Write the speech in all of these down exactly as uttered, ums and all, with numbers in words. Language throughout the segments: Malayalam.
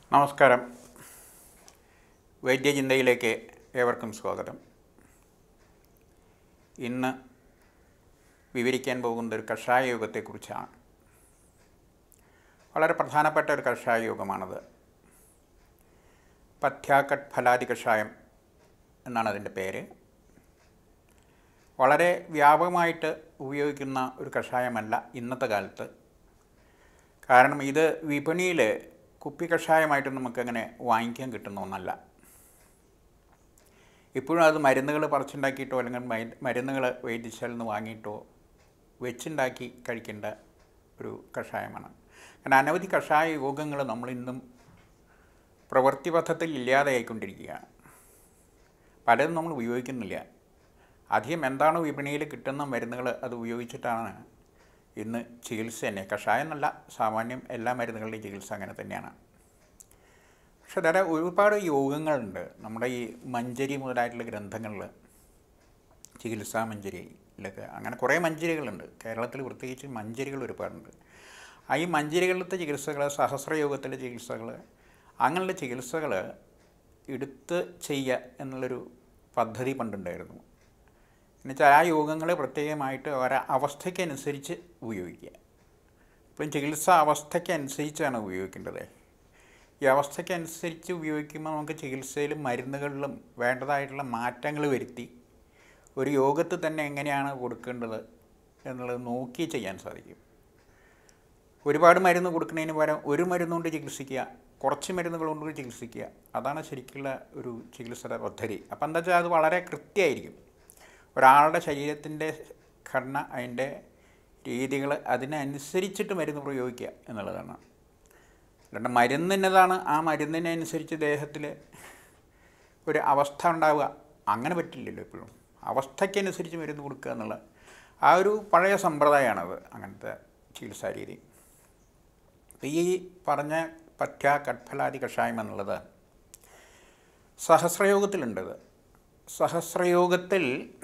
നമസ്കാരം. വൈദ്യ ചിന്തയിലേക്ക് ഏവർക്കും സ്വാഗതം. ഇന്ന് വിവരിക്കാൻ പോകുന്ന ഒരു കഷായ യോഗത്തെക്കുറിച്ചാണ്. വളരെ പ്രധാനപ്പെട്ട ഒരു കഷായ യോഗമാണത്. പഥ്യാകട്ഫലാദി കഷായം എന്നാണ് അതിൻ്റെ പേര്. വളരെ വ്യാപകമായിട്ട് ഉപയോഗിക്കുന്ന ഒരു കഷായമല്ല ഇന്നത്തെ കാലത്ത്. കാരണം ഇത് വിപണിയിൽ കുപ്പി കഷായമായിട്ട് നമുക്കങ്ങനെ വാങ്ങിക്കാൻ കിട്ടുന്ന ഒന്നല്ല. ഇപ്പോഴും അത് മരുന്നുകൾ പറിച്ചുണ്ടാക്കിയിട്ടോ അല്ലെങ്കിൽ മരുന്നുകൾ വൈദ്യശാലയിൽ നിന്ന് വാങ്ങിയിട്ടോ വെച്ചുണ്ടാക്കി കഴിക്കേണ്ട ഒരു കഷായമാണ്. കാരണം അനവധി കഷായ യോഗങ്ങൾ നമ്മളിന്നും പ്രവൃത്തിപഥത്തിൽ ഇല്ലാതെയായിക്കൊണ്ടിരിക്കുകയാണ്. പലതും നമ്മൾ ഉപയോഗിക്കുന്നില്ല. അധികം എന്താണ് വിപണിയിൽ കിട്ടുന്ന മരുന്നുകൾ അത് ഉപയോഗിച്ചിട്ടാണ് ഇന്ന് ചികിത്സ തന്നെ. കഷായം എന്നല്ല, സാമാന്യം എല്ലാ മരുന്നുകളുടെയും ചികിത്സ അങ്ങനെ തന്നെയാണ്. പക്ഷെ വേറെ ഒരുപാട് യോഗങ്ങളുണ്ട് നമ്മുടെ ഈ മഞ്ചരി മുതലായിട്ടുള്ള ഗ്രന്ഥങ്ങളിൽ. ചികിത്സാ മഞ്ചരിയിലൊക്കെ അങ്ങനെ കുറേ മഞ്ചരികളുണ്ട്. കേരളത്തിൽ പ്രത്യേകിച്ച് മഞ്ചരികൾ ഒരുപാടുണ്ട്. ആ ഈ മഞ്ചരികളിലത്തെ ചികിത്സകൾ, സഹസ്രയോഗത്തിലെ ചികിത്സകൾ, അങ്ങനെയുള്ള ചികിത്സകൾ എടുത്ത് ചെയ്യുക എന്നുള്ളൊരു പദ്ധതി പണ്ടുണ്ടായിരുന്നു. എന്നുവെച്ചാൽ ആ യോഗങ്ങളെ പ്രത്യേകമായിട്ട് ഓരോ അവസ്ഥയ്ക്കനുസരിച്ച് ഉപയോഗിക്കുക. ഇപ്പം ചികിത്സ അവസ്ഥയ്ക്കനുസരിച്ചാണ് ഉപയോഗിക്കേണ്ടത്. ഈ അവസ്ഥയ്ക്കനുസരിച്ച് ഉപയോഗിക്കുമ്പോൾ നമുക്ക് ചികിത്സയിലും മരുന്നുകളിലും വേണ്ടതായിട്ടുള്ള മാറ്റങ്ങൾ വരുത്തി ഒരു യോഗത്തിൽ തന്നെ എങ്ങനെയാണ് കൊടുക്കേണ്ടത് എന്നുള്ളത് നോക്കി ചെയ്യാൻ സാധിക്കും. ഒരുപാട് മരുന്ന് കൊടുക്കുന്നതിന് പകരം ഒരു മരുന്നുകൊണ്ട് ചികിത്സിക്കുക, കുറച്ച് മരുന്നുകൾ കൊണ്ട് ചികിത്സിക്കുക, അതാണ് ശരിക്കുള്ള ഒരു ചികിത്സയുടെ പദ്ധതി. അപ്പം എന്താ വെച്ചാൽ അത് വളരെ കൃത്യമായിരിക്കും. ഒരാളുടെ ശരീരത്തിൻ്റെ ഘടന, അതിൻ്റെ രീതികൾ, അതിനനുസരിച്ചിട്ട് മരുന്ന് പ്രയോഗിക്കുക എന്നുള്ളതാണ്. അല്ലാണ്ട് മരുന്നിനതാണ് ആ മരുന്നിനനുസരിച്ച് ദേഹത്തിൽ ഒരു അവസ്ഥ ഉണ്ടാവുക, അങ്ങനെ പറ്റില്ലല്ലോ. എപ്പോഴും അവസ്ഥയ്ക്കനുസരിച്ച് മരുന്ന് കൊടുക്കുക എന്നുള്ള ആ ഒരു പഴയ സമ്പ്രദായമാണത്, അങ്ങനത്തെ ചികിത്സാ രീതി. ഈ പറഞ്ഞ പഥ്യാകട്ഫലാദി കഷായം എന്നുള്ളത് സഹസ്രയോഗത്തിലുണ്ടത്. സഹസ്രയോഗത്തിൽ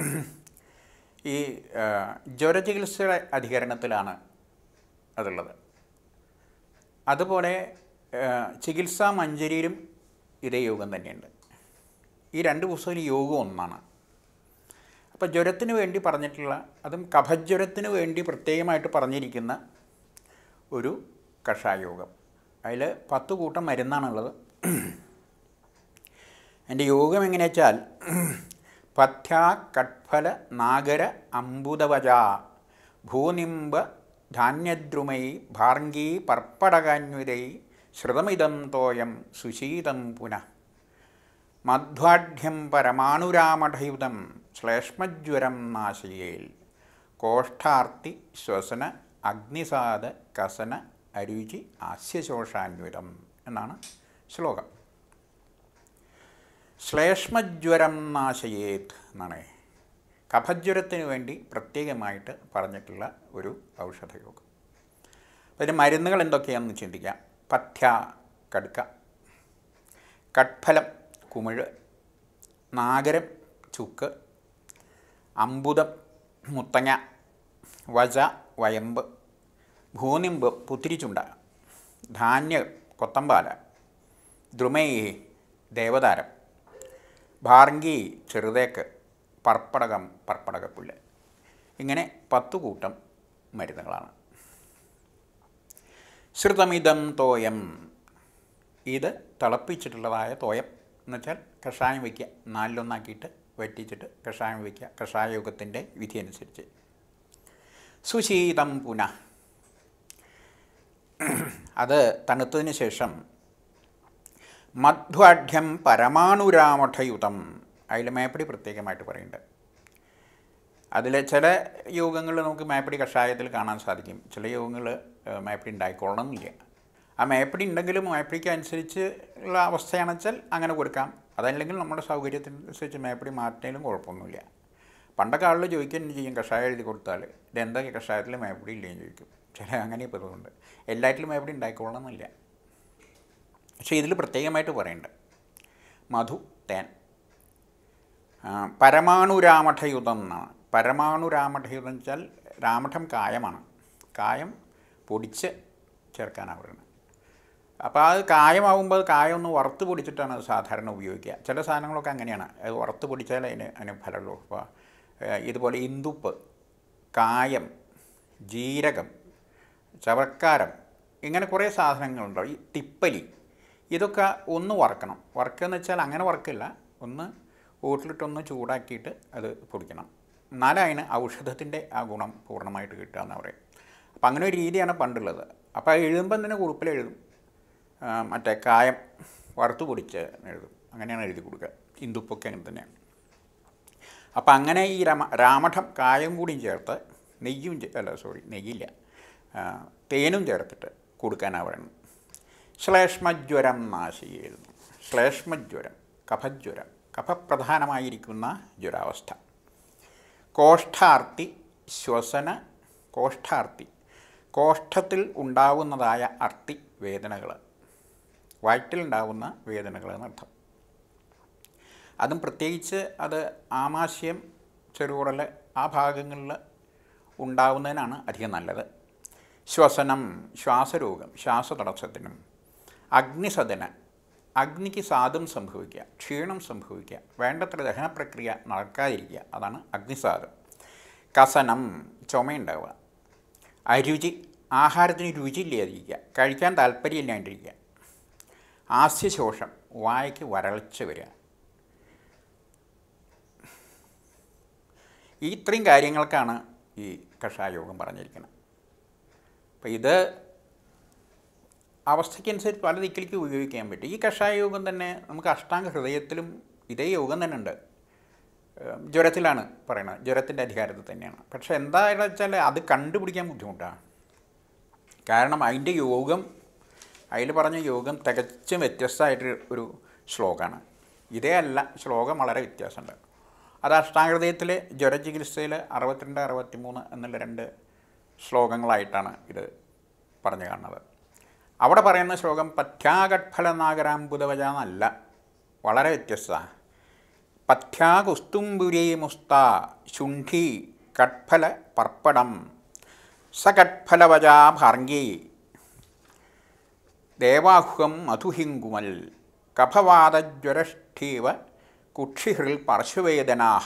ഈ ജ്വരചികിത്സയുടെ അധികരണത്തിലാണ് അതുള്ളത്. അതുപോലെ ചികിത്സാ മഞ്ചരിയിലും ഇതേ യോഗം തന്നെയുണ്ട്. ഈ രണ്ട് പുസ്തകത്തിലും യോഗം ഒന്നാണ്. അപ്പോൾ ജ്വരത്തിന് വേണ്ടി പറഞ്ഞിട്ടുള്ള, അതും കഫജ്വരത്തിന് വേണ്ടി പ്രത്യേകമായിട്ട് പറഞ്ഞിരിക്കുന്ന ഒരു കഷായയോഗം. അതിൽ പത്ത് കൂട്ടം മരുന്നാണുള്ളത്. എൻ്റെ യോഗം എങ്ങനെയാ വെച്ചാൽ പഥ്യാകട്ഫല നാഗര അംബുദവജ ഭൂനിംബ ധാന്യദ്രുമൈ ഭാർഗീ പർപ്പടകാന്വിതൈ ശ്രുതമിതം തോയം സുശീതം പുനഃ മധ്വാഢ്യം പരമാണുരാമഠയുതം ശ്ലേഷ്മജ്വരം നാശയേൽ കോഷ്ഠാർത്തി ശ്വസന അഗ്നിസാദ കസന അരുചി ആസ്യശോഷാന്വിതം എന്നാണ് ശ്ലോകം. ശ്ലേഷ്മജ്വരം നാശയേത് എന്നാണ് കഫജ്വരത്തിന് വേണ്ടി പ്രത്യേകമായിട്ട് പറഞ്ഞിട്ടുള്ള ഒരു ഔഷധയോഗം. അതിന് മരുന്നുകൾ എന്തൊക്കെയാണെന്ന് ചിന്തിക്കാം. പഥ്യ കടുക്ക, കട്ഫലം കുമിഴ്, നാഗരം ചുക്ക്, അമ്പുദം മുത്തങ്ങ, വജ വയമ്പ്, ഭൂനിമ്പ് പുത്തിരിച്ചുണ്ട, ധാന്യ കൊത്തമ്പാല, ദ്രുമൈ ദേവതാരം, ഭാർഗി ചെറുതേക്ക്, പർപ്പടകം പർപ്പടകപ്പുല്ല്. ഇങ്ങനെ പത്തു കൂട്ടം മരുന്നുകളാണ്. ശ്രുതമിതം തോയം, ഇത് തിളപ്പിച്ചിട്ടുള്ളതായ തോയം എന്നുവെച്ചാൽ കഷായം വയ്ക്കുക, നാലിലൊന്നാക്കിയിട്ട് വറ്റിച്ചിട്ട് കഷായം വയ്ക്കുക, കഷായയോഗത്തിൻ്റെ വിധി അനുസരിച്ച്. സുശീതം പുനഃ, അത് തണുത്തതിന് ശേഷം മധ്വാഢ്യം പരമാണുരാമഠയുതം, അതിൽ മേപ്പടി പ്രത്യേകമായിട്ട് പറയുന്നുണ്ട്. അതിൽ ചില യോഗങ്ങൾ നമുക്ക് മേപ്പടി കഷായത്തിൽ കാണാൻ സാധിക്കും. ചില യോഗങ്ങൾ മേപ്പടി ഉണ്ടായിക്കൊള്ളണമെന്നില്ല. ആ മേപ്പടി ഉണ്ടെങ്കിലും മേപ്പടിക്ക് അനുസരിച്ച് ഉള്ള അവസ്ഥയാണെന്ന് വെച്ചാൽ അങ്ങനെ കൊടുക്കാം. അതല്ലെങ്കിൽ നമ്മുടെ സൗകര്യത്തിനനുസരിച്ച് മേപ്പടി മാറ്റുന്നതിലും കുഴപ്പമൊന്നുമില്ല. പണ്ടൊക്കെ ആളുകൾ ചോദിക്കുകയും ചെയ്യും, കഷായം എഴുതി കൊടുത്താൽ ഇതെന്താ കഷായത്തിൽ മേപ്പടി ഇല്ലേന്ന് ചോദിക്കും. ചില അങ്ങനെ ഇപ്പോൾ ഇതുകൊണ്ട് എല്ലാറ്റിലും മേപ്പടി ഉണ്ടായിക്കൊള്ളണമെന്നില്ല. പക്ഷേ ഇതിൽ പ്രത്യേകമായിട്ട് പറയുന്നുണ്ട് മധു, തേൻ, പരമാണുരാമഠയുതം എന്നാണ്. പരമാണുരാമഠയുതം എന്ന് വെച്ചാൽ രാമഠം കായമാണ്. കായം പൊടിച്ച് ചേർക്കാനാണ് പറയുന്നത്. അപ്പോൾ അത് കായമാകുമ്പോൾ അത് കായം ഒന്ന് വറുത്ത് പൊടിച്ചിട്ടാണ് അത് സാധാരണ ഉപയോഗിക്കുക. ചില സാധനങ്ങളൊക്കെ അങ്ങനെയാണ്, അത് വറുത്ത് പൊടിച്ചാൽ അതിന് അതിന് ഫലമുള്ളൂ. അപ്പോൾ ഇതുപോലെ ഇന്ദുപ്പ്, കായം, ജീരകം, ചവക്കാരം, ഇങ്ങനെ കുറേ സാധനങ്ങളുണ്ടോ. ഈ തിപ്പലി, ഇതൊക്കെ ഒന്ന് വറക്കണം. വറുക്കുക എന്ന് വെച്ചാൽ അങ്ങനെ വറക്കില്ല, ഒന്ന് ഓട്ടിലിട്ടൊന്ന് ചൂടാക്കിയിട്ട് അത് പൊടിക്കണം. എന്നാലേ അതിന് ഔഷധത്തിൻ്റെ ആ ഗുണം പൂർണ്ണമായിട്ട് കിട്ടുക എന്ന് പറയും. അപ്പം അങ്ങനെ ഒരു രീതിയാണ് പണ്ടുള്ളത്. അപ്പോൾ എഴുതുമ്പം തന്നെ കുറിപ്പിൽ എഴുതും, മറ്റേ കായം വറുത്ത് പൊടിച്ച് എഴുതും, അങ്ങനെയാണ് എഴുതി കൊടുക്കുക. ഇന്ദുപ്പൊക്കെ അങ്ങനെ തന്നെയാണ്. അപ്പം അങ്ങനെ ഈ രമ രാമഠം കായം കൂടിയും ചേർത്ത് നെയ്യും അല്ല സോറി നെയ്യില്ല തേനും ചേർത്തിട്ട് കൊടുക്കാനാണ് പറയുന്നത്. ശ്ലേഷ്മജ്വരം നാശിയെഴുതുന്നു. ശ്ലേഷ്മജ്വരം കഫജ്വരം, കഫപ്രധാനമായിരിക്കുന്ന ജ്വരാവസ്ഥ. കോഷ്ഠാർത്തി ശ്വസന കോഷ്ഠാർത്തി, കോഷ്ഠത്തിൽ ഉണ്ടാവുന്നതായ അർത്തി വേദനകൾ, വയറ്റിലുണ്ടാവുന്ന വേദനകൾ എന്നർത്ഥം. അതും പ്രത്യേകിച്ച് അത് ആമാശയം, ചെറുകുടൽ, ആ ഭാഗങ്ങളിൽ ഉണ്ടാവുന്നതിനാണ് അധികം നല്ലത്. ശ്വസനം ശ്വാസരോഗം, ശ്വാസതടസ്സത്തിനും. അഗ്നിസദന, അഗ്നിക്ക് സാധം സംഭവിക്കുക, ക്ഷീണം സംഭവിക്കുക, വേണ്ടത്ര ദഹനപ്രക്രിയ നടക്കാതിരിക്കുക, അതാണ് അഗ്നിസാധം. കസനം ചുമയുണ്ടാവുക. അരുചി, ആഹാരത്തിന് രുചിയില്ലാതിരിക്കുക, കഴിക്കാൻ താല്പര്യമില്ലാണ്ടിരിക്കുക. ആസ്യശോഷം, വായ്ക്ക് വരൾച്ച വരിക. ഈ ഇത്രയും കാര്യങ്ങൾക്കാണ് ഈ കഷായോഗം പറഞ്ഞിരിക്കുന്നത്. അപ്പോൾ ഇത് അവസ്ഥയ്ക്കനുസരിച്ച് പല ദിക്കിലേക്ക് ഉപയോഗിക്കാൻ പറ്റും. ഈ കഷായയോഗം തന്നെ നമുക്ക് അഷ്ടാംഗ ഹൃദയത്തിലും ഇതേ യോഗം തന്നെ ഉണ്ട്. ജ്വരത്തിലാണ് പറയുന്നത്, ജ്വരത്തിൻ്റെ അധികാരത്തിൽ തന്നെയാണ്. പക്ഷേ എന്താണെന്ന് വെച്ചാൽ അത് കണ്ടുപിടിക്കാൻ ബുദ്ധിമുട്ടാണ്. കാരണം അതിൻ്റെ യോഗം, അതിൽ പറഞ്ഞ യോഗം തികച്ചും വ്യത്യസ്തമായിട്ട് ഒരു ശ്ലോകമാണ്. ഇതേ അല്ല, ശ്ലോകം വളരെ വ്യത്യാസമുണ്ട്. അത് അഷ്ടാംഗഹൃദയത്തിൽ ജ്വരചികിത്സയിൽ അറുപത്തിരണ്ട് അറുപത്തിമൂന്ന് എന്നുള്ള രണ്ട് ശ്ലോകങ്ങളായിട്ടാണ് ഇത് പറഞ്ഞു കാണുന്നത്. അവിടെ പറയുന്ന ശ്ലോകം പഥ്യാകട്ഫലനാഗരാംബുധവജ എന്നല്ല, വളരെ വ്യത്യസ്തമാണ്. പഥ്യാകുസ്തുംബുരേ മുസ്ത ശുണ്ഠി കട്ഫല പർപ്പടം സകട്ഫലവജാ ഭാർഗീ ദേവാഹ്വം മധുഹിങ്കുമൽ കഫവാദജ്വരഷ്ഠീവ കുക്ഷിഹൃൽ പാർശ്വവേദനാഹ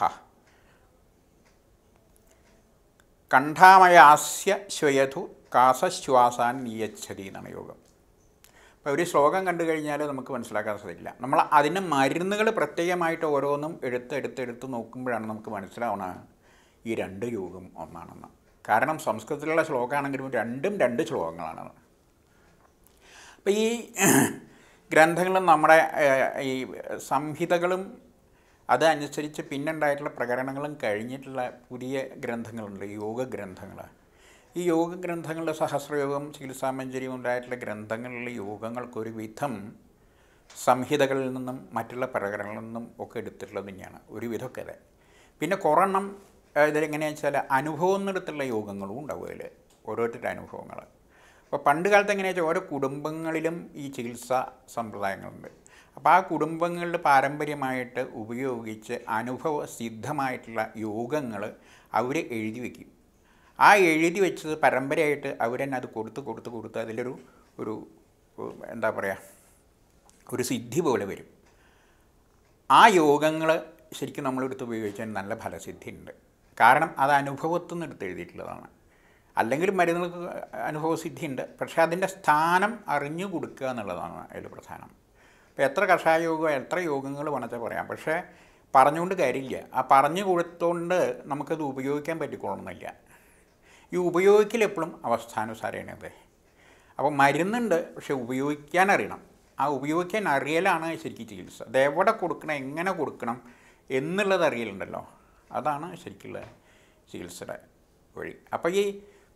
കണ്ഠാമയാസ്യ ശ്വയധു കാസശ്വാസാൻ നിയച്ഛതി എന്നാണ് യോഗം. അപ്പോൾ ഒരു ശ്ലോകം കണ്ടു കഴിഞ്ഞാൽ നമുക്ക് മനസ്സിലാക്കാൻ സാധിക്കില്ല. നമ്മൾ അതിന് മരുന്നുകൾ പ്രത്യേകമായിട്ട് ഓരോന്നും എടുത്ത് എടുത്ത് എടുത്ത് നോക്കുമ്പോഴാണ് നമുക്ക് മനസ്സിലാവുന്നത് ഈ രണ്ട് യോഗം ഒന്നാണെന്ന്. കാരണം സംസ്കൃതത്തിലുള്ള ശ്ലോകമാണെങ്കിലും രണ്ടും രണ്ട് ശ്ലോകങ്ങളാണ്. അപ്പോൾ ഈ ഗ്രന്ഥങ്ങളും നമ്മുടെ ഈ സംഹിതകളും അതനുസരിച്ച് പിന്നുണ്ടായിട്ടുള്ള പ്രകരണങ്ങളും കഴിഞ്ഞിട്ടുള്ള പുതിയ ഗ്രന്ഥങ്ങളുണ്ട്, യോഗ ഗ്രന്ഥങ്ങൾ. ഈ യോഗ ഗ്രന്ഥങ്ങളുടെ സഹസ്രയോഗം, ചികിത്സാമഞ്ജരിയും ഉണ്ടായിട്ടുള്ള ഗ്രന്ഥങ്ങളിലെ യോഗങ്ങൾക്കൊരു വിധം സംഹിതകളിൽ നിന്നും മറ്റുള്ള പ്രകരണങ്ങളിൽ നിന്നും ഒക്കെ എടുത്തിട്ടുള്ളത് തന്നെയാണ് ഒരു വിധമൊക്കെ. അതെ, പിന്നെ കുറെണ്ണം ഇതിലെങ്ങനെയാണെന്ന് വെച്ചാൽ അനുഭവം എടുത്തുള്ള യോഗങ്ങളും ഉണ്ടാവും അതിൽ, ഓരോരുത്തരുടെ അനുഭവങ്ങൾ. അപ്പോൾ പണ്ട് കാലത്ത് എങ്ങനെയാണെന്ന് വെച്ചാൽ ഓരോ കുടുംബങ്ങളിലും ഈ ചികിത്സാ സമ്പ്രദായങ്ങളുണ്ട്. അപ്പോൾ ആ കുടുംബങ്ങളിൽ പാരമ്പര്യമായിട്ട് ഉപയോഗിച്ച് അനുഭവ സിദ്ധമായിട്ടുള്ള യോഗങ്ങൾ അവർ എഴുതി വയ്ക്കും. ആ എഴുതി വെച്ചത് പരമ്പരയായിട്ട് അവർ തന്നെ അത് കൊടുത്ത് കൊടുത്ത് കൊടുത്ത് അതിലൊരു ഒരു എന്താ പറയുക ഒരു സിദ്ധി പോലെ വരും. ആ യോഗങ്ങൾ ശരിക്കും നമ്മളെടുത്ത് ഉപയോഗിച്ചാൽ നല്ല ഫലസിദ്ധി ഉണ്ട്. കാരണം അത് അനുഭവത്തിൽ നിന്ന് എടുത്ത് എഴുതിയിട്ടുള്ളതാണ്. അല്ലെങ്കിൽ മരുന്നുകൾക്ക് അനുഭവസിദ്ധി ഉണ്ട്, പക്ഷേ അതിൻ്റെ സ്ഥാനം അറിഞ്ഞു കൊടുക്കുക എന്നുള്ളതാണ് അതിൽ പ്രധാനം. ഇപ്പോൾ എത്ര കഷായ യോഗം എത്ര യോഗങ്ങൾ വേണമെച്ചാൽ പറയാം, പക്ഷേ പറഞ്ഞുകൊണ്ട് കാര്യമില്ല. ആ പറഞ്ഞു കൊടുത്തുകൊണ്ട് നമുക്കത് ഉപയോഗിക്കാൻ പറ്റിക്കൊള്ളണമെന്നില്ല. ഈ ഉപയോഗിക്കൽ എപ്പോഴും അവസ്ഥാനുസാരമാണത്. അപ്പോൾ മരുന്നുണ്ട്, പക്ഷെ ഉപയോഗിക്കാൻ അറിയണം. ആ ഉപയോഗിക്കാൻ അറിയലാണ് ശരിക്കും ചികിത്സ. അത് എവിടെ കൊടുക്കണം, എങ്ങനെ കൊടുക്കണം എന്നുള്ളത് അറിയലുണ്ടല്ലോ, അതാണ് ശരിക്കുള്ള ചികിത്സയുടെ വഴി. അപ്പോൾ ഈ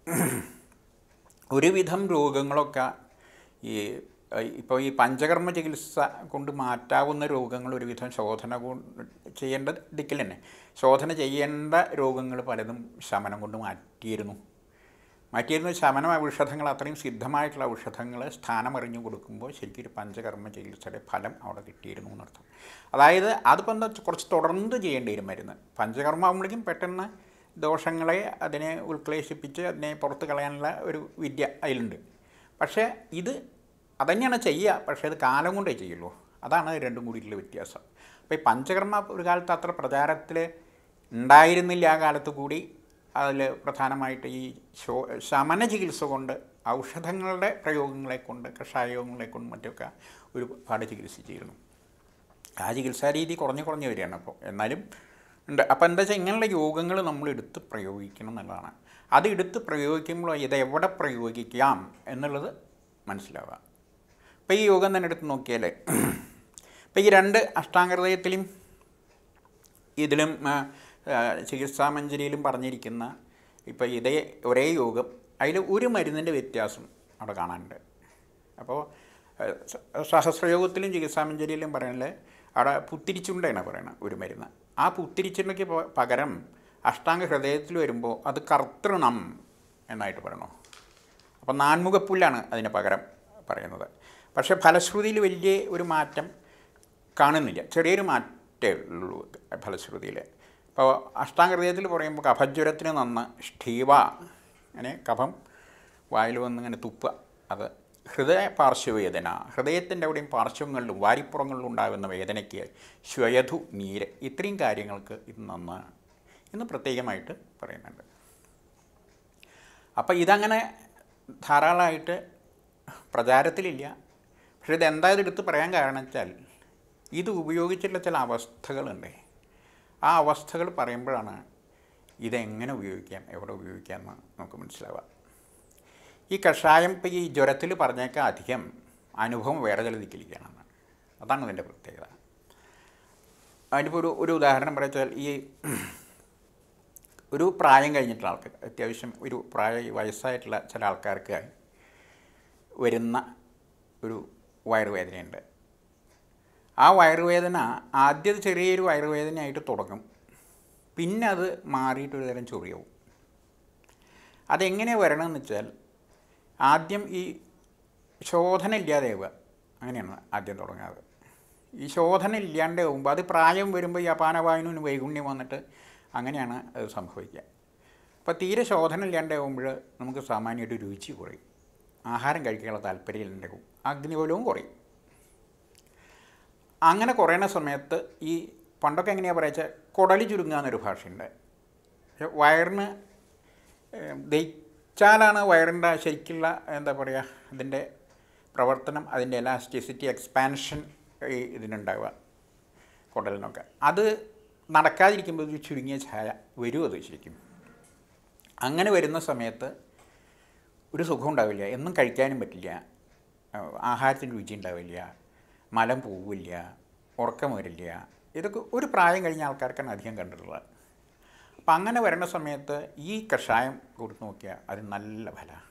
ഒരുവിധം രോഗങ്ങളൊക്കെ ഈ ഇപ്പോൾ ഈ പഞ്ചകർമ്മ ചികിത്സ കൊണ്ട് മാറ്റാവുന്ന രോഗങ്ങൾ ഒരുവിധം ശോധന കൊണ്ട് ചെയ്യേണ്ട ദിക്കിൽ തന്നെ ശോധന ചെയ്യേണ്ട രോഗങ്ങൾ പലതും ശമനം കൊണ്ട് മാറ്റിയിരുന്നു മാറ്റിയിരുന്ന ശമനം ഔഷധങ്ങൾ അത്രയും സിദ്ധമായിട്ടുള്ള ഔഷധങ്ങൾ സ്ഥാനമറിഞ്ഞു കൊടുക്കുമ്പോൾ ശരിക്കും ഒരു പഞ്ചകർമ്മ ചികിത്സയുടെ ഫലം അവിടെ കിട്ടിയിരുന്നു എന്നർത്ഥം. അതായത് അതിപ്പോൾ എന്താ കുറച്ച് തുടർന്ന് ചെയ്യേണ്ടി വരും മരുന്ന്. പഞ്ചകർമ്മ ആകുമ്പോഴേക്കും പെട്ടെന്ന് ദോഷങ്ങളെ അതിനെ ഉൾക്ലേശിപ്പിച്ച് അതിനെ പുറത്ത് കളയാനുള്ള ഒരു വിദ്യ അതിലുണ്ട്. പക്ഷേ ഇത് അതുതന്നെയാണ് ചെയ്യുക, പക്ഷേ അത് കാലം കൊണ്ടേ ചെയ്യുള്ളൂ. അതാണ് രണ്ടും കൂടിയിട്ടുള്ള വ്യത്യാസം. അപ്പോൾ ഈ പഞ്ചകർമ്മ ഒരു കാലത്ത് അത്ര പ്രചാരത്തിൽ ഉണ്ടായിരുന്നില്ല. ആ കാലത്ത് കൂടി അതിൽ പ്രധാനമായിട്ട് ഈ ശോ ശമന ചികിത്സ കൊണ്ട്, ഔഷധങ്ങളുടെ പ്രയോഗങ്ങളെ കൊണ്ട്, കഷായങ്ങളെ കൊണ്ട് മറ്റൊക്കെ ഒരുപാട് ചികിത്സിച്ചിരുന്നു. ആ ചികിത്സാ രീതി കുറഞ്ഞു കുറഞ്ഞു വരികയാണ് അപ്പോൾ. എന്നാലും ഉണ്ട്. അപ്പോൾ എന്താ വെച്ചാൽ ഇങ്ങനെയുള്ള യോഗങ്ങൾ നമ്മൾ എടുത്ത് പ്രയോഗിക്കണം എന്നുള്ളതാണ്. അത് എടുത്ത് പ്രയോഗിക്കുമ്പോൾ ഇത് എവിടെ പ്രയോഗിക്കാം എന്നുള്ളത് മനസ്സിലാവുക. ഇപ്പോൾ ഈ യോഗം തന്നെ എടുത്ത് നോക്കിയാൽ, ഇപ്പോൾ ഈ രണ്ട് അഷ്ടാംഗഹൃദയത്തിലും ഇതിലും ചികിത്സാമഞ്ജരിയിലും പറഞ്ഞിരിക്കുന്ന ഇപ്പോൾ ഇതേ ഒരേ യോഗം, അതിൽ ഒരു മരുന്നിൻ്റെ വ്യത്യാസം അവിടെ കാണാനുണ്ട്. അപ്പോൾ സഹസ്രയോഗത്തിലും ചികിത്സാമഞ്ജരിയിലും പറയുന്നത് അവിടെ പുത്തിരിച്ചുണ്ടയാണ് പറയുന്നത് ഒരു മരുന്ന്. ആ പുത്തിരിച്ചുണ്ടയ്ക്ക് പകരം അഷ്ടാംഗ ഹൃദയത്തിൽ വരുമ്പോൾ അത് കർത്തൃണം എന്നായിട്ട് പറയണു. അപ്പോൾ നാൻമുഖപ്പുല്ലാണ് അതിന് പകരം പറയുന്നത്. പക്ഷേ ഫലശ്രുതിയിൽ വലിയ ഒരു മാറ്റം കാണുന്നില്ല, ചെറിയൊരു മാറ്റമേ ഉള്ളൂ ഫലശ്രുതിയിൽ. ഇപ്പോൾ അഷ്ടാംഗ ഹൃദയത്തിൽ പറയുമ്പോൾ കഫജ്വരത്തിന് നന്ന് ഷ്ഠീവ, അങ്ങനെ കഫം വായിൽ വന്ന് ഇങ്ങനെ തുപ്പുക, അത് ഹൃദയ പാർശ്വവേദന, ഹൃദയത്തിൻ്റെ അവിടെയും പാർശ്വങ്ങളിലും വാരിപ്പുറങ്ങളിലും ഉണ്ടാകുന്ന വേദനയ്ക്ക് ശ്വയധു നീര്, ഇത്രയും കാര്യങ്ങൾക്ക് ഇത് നന്നാണ് എന്ന് പ്രത്യേകമായിട്ട് പറയുന്നുണ്ട്. അപ്പോൾ ഇതങ്ങനെ ധാരാളമായിട്ട് പ്രചാരത്തിലില്ല. പക്ഷേ ഇതെന്തായാലും എടുത്ത് പറയാൻ കാരണം വെച്ചാൽ ഇത് ഉപയോഗിച്ചിട്ടുള്ള ചില അവസ്ഥകളുണ്ട്. ആ അവസ്ഥകൾ പറയുമ്പോഴാണ് ഇതെങ്ങനെ ഉപയോഗിക്കാം, എവിടെ ഉപയോഗിക്കാം എന്ന് നമുക്ക് മനസ്സിലാവുക. ഈ കഷായം ഇപ്പോൾ ഈ ജ്വരത്തിൽ പറഞ്ഞേക്കാൾ അധികം അനുഭവം വേറെ ചില ദിക്കിലേക്കാണെന്ന്. അതാണ് ഇതിൻ്റെ പ്രത്യേകത. അതിനിപ്പോൾ ഒരു ഒരു ഉദാഹരണം പറയാച്ചാൽ, ഈ ഒരു പ്രായം കഴിഞ്ഞിട്ടുള്ള ആൾക്ക്, അത്യാവശ്യം ഒരു പ്രായ വയസ്സായിട്ടുള്ള ചില ആൾക്കാർക്ക് വരുന്ന ഒരു വയറുവേദനയുണ്ട്. ആ വയറുവേദന ആദ്യം ചെറിയൊരു വയറുവേദനയായിട്ട് തുടങ്ങും, പിന്നെ അത് മാറിയിട്ടൊരു തരം ചൊറിയാവും. അതെങ്ങനെ വരണമെന്ന് വെച്ചാൽ ആദ്യം ഈ ശോധന ഇല്ലാതെയാവുക, അങ്ങനെയാണ് ആദ്യം തുടങ്ങാറ്. ഈ ശോധന ഇല്ലാണ്ടാവുമ്പോൾ അത് പ്രായം വരുമ്പോൾ ഈ അപാനവായുവിന് വൈഗുണ്യം വന്നിട്ട് അങ്ങനെയാണ് അത് സംഭവിക്കുക. അപ്പോൾ തീരെ ശോധന ഇല്ലാണ്ടാവുമ്പോൾ നമുക്ക് സാമാന്യമായിട്ട് രുചി കുറയും, ആഹാരം കഴിക്കാനുള്ള താല്പര്യം ഉണ്ടാവും, അഗ്നിബലവും കുറയും. അങ്ങനെ കുറയുന്ന സമയത്ത് ഈ പണ്ടൊക്കെ എങ്ങനെയാണ് പറയുക, കുടലി ചുരുങ്ങുക എന്നൊരു ഭാഷയുണ്ട്. വയറിന് ദഹിച്ചാലാണ് വയറിൻ്റെ ശരിക്കുള്ള എന്താ പറയുക അതിൻ്റെ പ്രവർത്തനം, അതിൻ്റെ എലാസ്റ്റിസിറ്റി, എക്സ്പാൻഷൻ ഇതിനുണ്ടാവുക കുടലിനൊക്കെ. അത് നടക്കാതിരിക്കുമ്പോൾ ഒരു ചുരുങ്ങിയ ഛായ വരും. അത് ശരിക്കും അങ്ങനെ വരുന്ന സമയത്ത് ഒരു സുഖം ഉണ്ടാവില്ല, എന്നും കഴിക്കാനും പറ്റില്ല, ആഹാരത്തിന് രുചി ഉണ്ടാവില്ല, മലം പോവില്ല, ഉറക്കം വരില്ല. ഇതൊക്കെ ഒരു പ്രായം കഴിഞ്ഞ ആൾക്കാർക്കാണ് അധികം കണ്ടിട്ടുള്ളത്. അപ്പം അങ്ങനെ വരുന്ന സമയത്ത് ഈ കഷായം കൊടുത്ത് നോക്കിയാൽ അത് നല്ല ഫലമാണ്.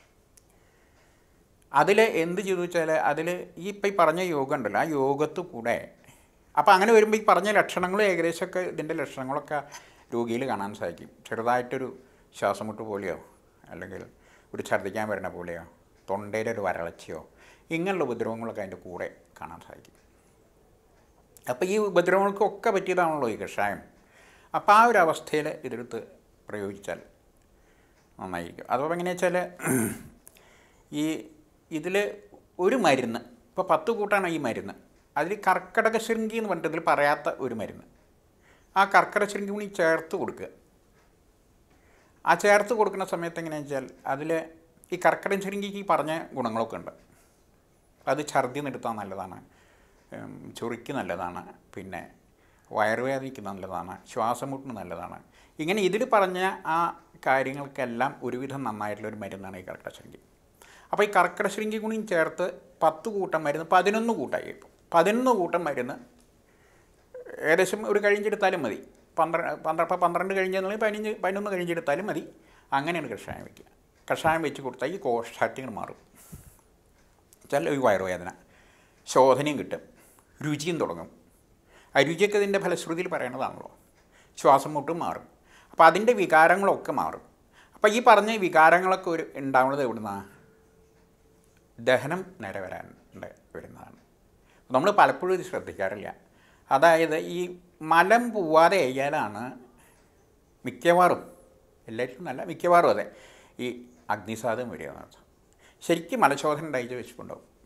അതിൽ എന്ത് ചെയ്തു വെച്ചാൽ അതിൽ ഈ ഇപ്പം ഈ പറഞ്ഞ യോഗം ഉണ്ടല്ലോ, ആ യോഗത്ത് കൂടെ അപ്പോൾ അങ്ങനെ വരുമ്പോൾ ഈ പറഞ്ഞ ലക്ഷണങ്ങളും ഏകദേശമൊക്കെ ഇതിൻ്റെ ലക്ഷണങ്ങളൊക്കെ രോഗിയിൽ കാണാൻ സാധിക്കും. ചെറുതായിട്ടൊരു ശ്വാസമുട്ട് പോലെയോ അല്ലെങ്കിൽ ഒരു ഛർദ്ദിക്കാൻ വരുന്ന പോലെയോ തൊണ്ടയുടെ ഒരു വരൾച്ചയോ ഇങ്ങനെയുള്ള ഉപദ്രവങ്ങളൊക്കെ അതിൻ്റെ കൂടെ കാണാൻ സാധിക്കും. അപ്പോൾ ഈ ഉപദ്രവങ്ങൾക്കൊക്കെ പറ്റിയതാണല്ലോ ഈ കഷായം. അപ്പോൾ ആ ഒരു അവസ്ഥയിൽ ഇതെടുത്ത് പ്രയോഗിച്ചാൽ നന്നായിരിക്കും. അതപ്പോൾ എങ്ങനെയാ വെച്ചാൽ ഈ ഇതിൽ ഒരു മരുന്ന്, ഇപ്പോൾ പത്ത് കൂട്ടാണ് ഈ മരുന്ന്, അതിൽ കർക്കിടക ശൃംഗി എന്ന് പറഞ്ഞിട്ട് ഇതിൽ പറയാത്ത ഒരു മരുന്ന്, ആ കർക്കിടക ശൃംഗി കൂടി ചേർത്ത് കൊടുക്കുക. ആ ചേർത്ത് കൊടുക്കുന്ന സമയത്ത് എങ്ങനെയാണെന്ന് വെച്ചാൽ അതിൽ ഈ കർക്കിടക ശൃംഗിക്ക് പറഞ്ഞ ഗുണങ്ങളൊക്കെ ഉണ്ട്. അത് ഛർദി നിർത്താൻ നല്ലതാണ്, ചൊറിക്ക് നല്ലതാണ്, പിന്നെ വയറുവേദനയ്ക്ക് നല്ലതാണ്, ശ്വാസമുട്ടിന് നല്ലതാണ്. ഇങ്ങനെ ഇതിൽ പറഞ്ഞ ആ കാര്യങ്ങൾക്കെല്ലാം ഒരുവിധം നന്നായിട്ടുള്ളൊരു മരുന്നാണ് ഈ കർക്കിടക ശൃംഗി. അപ്പോൾ ഈ കർക്കിടക ശൃംഗി കൂടിയും ചേർത്ത് പത്ത് കൂട്ടം മരുന്ന് പതിനൊന്ന് കൂട്ടമായി. ഇപ്പോൾ പതിനൊന്ന് കൂട്ടം മരുന്ന് ഏകദേശം ഒരു കഴിഞ്ഞെടുത്താലും മതി. പന്ത്രണ്ട് പന്ത്രണ്ട് ഇപ്പോൾ പന്ത്രണ്ട് കഴിഞ്ഞെന്നുണ്ടെങ്കിൽ പതിനഞ്ച് പതിനൊന്ന് കഴിഞ്ഞെടുത്താലും മതി. അങ്ങനെയാണ് കഷായം വയ്ക്കുക. കഷായം വെച്ച് കൊടുത്താൽ ഈ കോഷ്ഠാറ്റിങ്ങൾ മാറും. ചില ഈ വയറുവേദന, ശോധനയും കിട്ടും, രുചിയും തുടങ്ങും. ആ രുചിയൊക്കെ ഇതിൻ്റെ ഫലശ്രുതിയിൽ പറയണതാണല്ലോ. ശ്വാസം മുട്ടും മാറും. അപ്പോൾ അതിൻ്റെ വികാരങ്ങളൊക്കെ മാറും. അപ്പോൾ ഈ പറഞ്ഞ വികാരങ്ങളൊക്കെ ഒരു ഉണ്ടാവുന്നത് എവിടുന്നാണ്? ദഹനം നേരെ വരാൻ വരുന്നതാണ്. നമ്മൾ പലപ്പോഴും ഇത് ശ്രദ്ധിക്കാറില്ല. അതായത് ഈ മലം പോവാതെ ആയാലാണ് മിക്കവാറും, എല്ലായിട്ടും നല്ല മിക്കവാറും അതെ, ഈ അഗ്നിസാധം വരികയെന്ന്. ശരിക്കും മലശോധന ഉണ്ടായിട്ട് വെച്ചിട്ടുണ്ടാവും.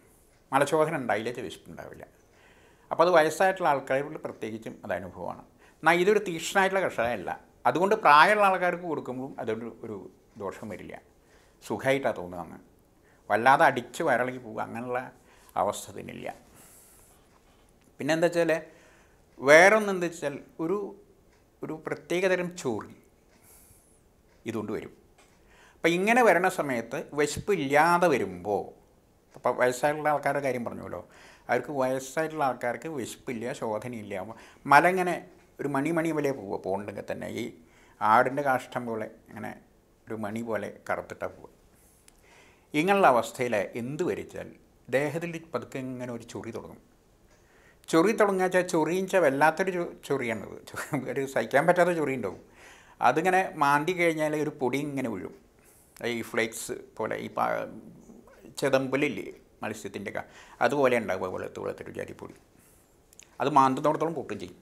മലശോധന ഉണ്ടായില്ലേ വിശപ്പുണ്ടാവില്ല. അപ്പോൾ അത് വയസ്സായിട്ടുള്ള ആൾക്കാരിൽ പ്രത്യേകിച്ചും അത് അനുഭവമാണ്. എന്നാൽ ഇതൊരു തീക്ഷ്ണമായിട്ടുള്ള കഷായമല്ല. അതുകൊണ്ട് പ്രായമുള്ള ആൾക്കാർക്ക് കൊടുക്കുമ്പോഴും അതൊരു ഒരു ദോഷം വരില്ല. സുഖമായിട്ടാണ് തോന്നുകയെന്ന്, വല്ലാതെ അടിച്ച് വരളി പോകുക അങ്ങനെയുള്ള അവസ്ഥ ഇതിനില്ല. പിന്നെ എന്താ വെച്ചാൽ വേറൊന്നെന്താ വെച്ചാൽ ഒരു ഒരു പ്രത്യേകതരം ചൊറി ഇതുകൊണ്ട് വരും. അപ്പം ഇങ്ങനെ വരണ സമയത്ത് വിശപ്പില്ലാതെ വരുമ്പോൾ, അപ്പോൾ വയസ്സായിട്ടുള്ള ആൾക്കാരുടെ കാര്യം പറഞ്ഞല്ലോ, അവർക്ക് വയസ്സായിട്ടുള്ള ആൾക്കാർക്ക് വിശപ്പില്ല, ശോധനയില്ല, മല ഇങ്ങനെ ഒരു മണി മണി പോലെ പോവുക. പോകണ്ടെങ്കിൽ തന്നെ ഈ ആടിൻ്റെ കാഷ്ടം പോലെ ഇങ്ങനെ ഒരു മണി പോലെ കറുത്തിട്ടാണ് പോവുക. ഇങ്ങനെയുള്ള അവസ്ഥയിൽ എന്ത് വരിച്ചാൽ ദേഹത്തിൽ പതുക്കെ ഇങ്ങനെ ഒരു ചൊറി തുടങ്ങും. ചൊറി തുടങ്ങുക വെച്ചാൽ ചൊറിയിച്ച വല്ലാത്തൊരു ചൊറിയാണത്, ഒരു സഹിക്കാൻ പറ്റാത്ത ചൊറി ഉണ്ടാവും. അതിങ്ങനെ മാന്തി കഴിഞ്ഞാൽ ഒരു പൊടി ഇങ്ങനെ വീഴും, ഈ ഫ്ലേക്സ് പോലെ, ഈ ചെതമ്പലില്ലേ മത്സ്യത്തിൻ്റെ ഒക്കെ അതുപോലെ ഉണ്ടാവുക, വെളുത്ത് വെളുത്തൊരു ജാതിപ്പൊടി. അത് മാന്തത്തോടത്തോളം പൊട്ടും ചെയ്യും.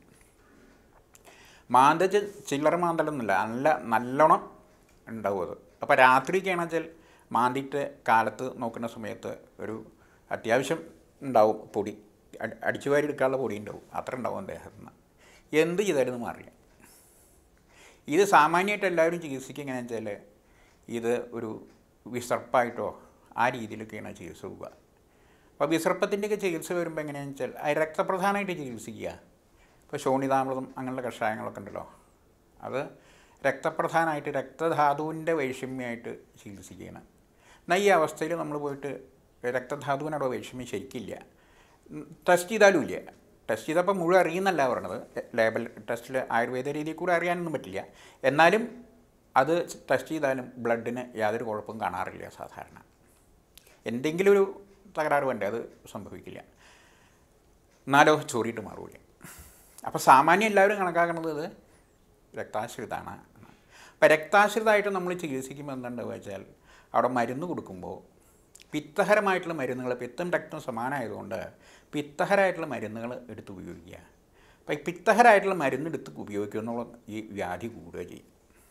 മാന്ത ചില്ലറ മാന്തലൊന്നുമില്ല, നല്ല നല്ലോണം ഉണ്ടാവും അത്. അപ്പോൾ രാത്രിക്കാണെന്ന് വെച്ചാൽ മാന്തിയിട്ട് കാലത്ത് നോക്കുന്ന സമയത്ത് ഒരു അത്യാവശ്യം ഉണ്ടാവും പൊടി, അടിച്ചു വാരി എടുക്കാനുള്ള പൊടി ഉണ്ടാവും, അത്ര ഉണ്ടാവും ദേഹത്ത് നിന്ന്. എന്ത് ചെയ്താലും മാറില്ല. ഇത് സാമാന്യമായിട്ട് എല്ലാവരും ചികിത്സിക്കുക എങ്ങനെയാണെന്ന് വെച്ചാൽ ഇത് ഒരു വിസർപ്പായിട്ടോ ആ രീതിയിലൊക്കെയാണ് ചികിത്സ പോവുക. അപ്പോൾ വിസർപ്പത്തിൻ്റെയൊക്കെ ചികിത്സ വരുമ്പോൾ എങ്ങനെയാണെന്ന് വെച്ചാൽ അത് രക്തപ്രധാനമായിട്ട് ചികിത്സിക്കുക. ഇപ്പോൾ ശോണിതാമൃതം അങ്ങനെയുള്ള കഷായങ്ങളൊക്കെ ഉണ്ടല്ലോ, അത് രക്തപ്രധാനമായിട്ട് രക്തധാതുവിൻ്റെ വൈഷമ്യമായിട്ട് ചികിത്സിക്കുകയാണ്. എന്നാൽ ഈ അവസ്ഥയിൽ നമ്മൾ പോയിട്ട് രക്തധാതുവിനോട് വൈഷമ്യം ശരിക്കില്ല, ടെസ്റ്റ് ചെയ്താലും ഇല്ല. ടെസ്റ്റ് ചെയ്തപ്പോൾ മുഴുവൻ അറിയുന്നല്ല പറയണത്, ലേബൽ ടെസ്റ്റിൽ ആയുർവേദ രീതിയിൽ കൂടെ അറിയാനൊന്നും പറ്റില്ല. എന്നാലും അത് ടെസ്റ്റ് ചെയ്താലും ബ്ലഡിന് യാതൊരു കുഴപ്പവും കാണാറില്ല സാധാരണ. എന്തെങ്കിലും ഒരു തകരാറ് വേണ്ടേ, അത് സംഭവിക്കില്ല. എന്നാലോ ചൊറിയിട്ട് മാറൂല. അപ്പോൾ സാമാന്യം എല്ലാവരും കണക്കാക്കുന്നത് ഇത് രക്താശ്രിതമാണ്. അപ്പോൾ രക്താശ്രിതമായിട്ട് നമ്മൾ ചികിത്സിക്കുമ്പോൾ എന്തുണ്ടാവുക വെച്ചാൽ അവിടെ മരുന്ന് കൊടുക്കുമ്പോൾ പിത്തഹരമായിട്ടുള്ള മരുന്നുകൾ, പിത്തം രക്തം സമാനമായതുകൊണ്ട് പിത്തഹരമായിട്ടുള്ള മരുന്നുകൾ എടുത്ത് ഉപയോഗിക്കുക. അപ്പോൾ ഈ പിത്തഹരമായിട്ടുള്ള മരുന്ന് എടുത്ത് ഉപയോഗിക്കുന്നുള്ള ഈ വ്യാധി കൂടുക ചെയ്യും.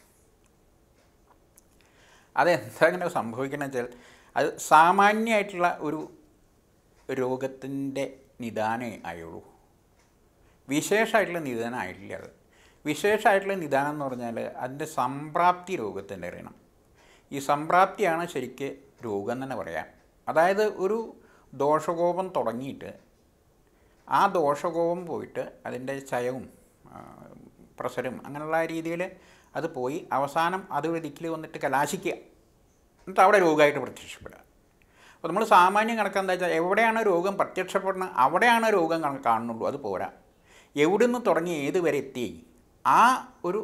അതെന്താ അങ്ങനെ സംഭവിക്കണമെന്ന് വെച്ചാൽ അത് സാമാന്യമായിട്ടുള്ള ഒരു രോഗത്തിൻ്റെ നിദാനമേ ആയുള്ളൂ, വിശേഷമായിട്ടുള്ള നിദാനം ആയിട്ടില്ല. അത് വിശേഷമായിട്ടുള്ള നിദാനം എന്ന് പറഞ്ഞാൽ അതിൻ്റെ സംപ്രാപ്തി രോഗത്തിൻ്റെ അറിയണം. ഈ സംപ്രാപ്തിയാണ് ശരിക്ക് രോഗം തന്നെ പറയാം. അതായത് ഒരു ദോഷകോപം തുടങ്ങിയിട്ട് ആ ദോഷകോപം പോയിട്ട് അതിൻ്റെ ചയവും പ്രസരും അങ്ങനെയുള്ള രീതിയിൽ അത് പോയി അവസാനം അത് ദിക്കിൽ വന്നിട്ട് കലാശിക്കുക, എന്നിട്ട് അവിടെ രോഗമായിട്ട് പ്രത്യക്ഷപ്പെടുക. അപ്പോൾ നമ്മൾ സാമാന്യം കണക്കെന്താ വെച്ചാൽ എവിടെയാണ് രോഗം പ്രത്യക്ഷപ്പെടുന്നത് അവിടെയാണ് രോഗം കാണുന്നുള്ളൂ, അത് പോരാ. എവിടെ നിന്ന് തുടങ്ങി ഏത് വരെ എത്തി ആ ഒരു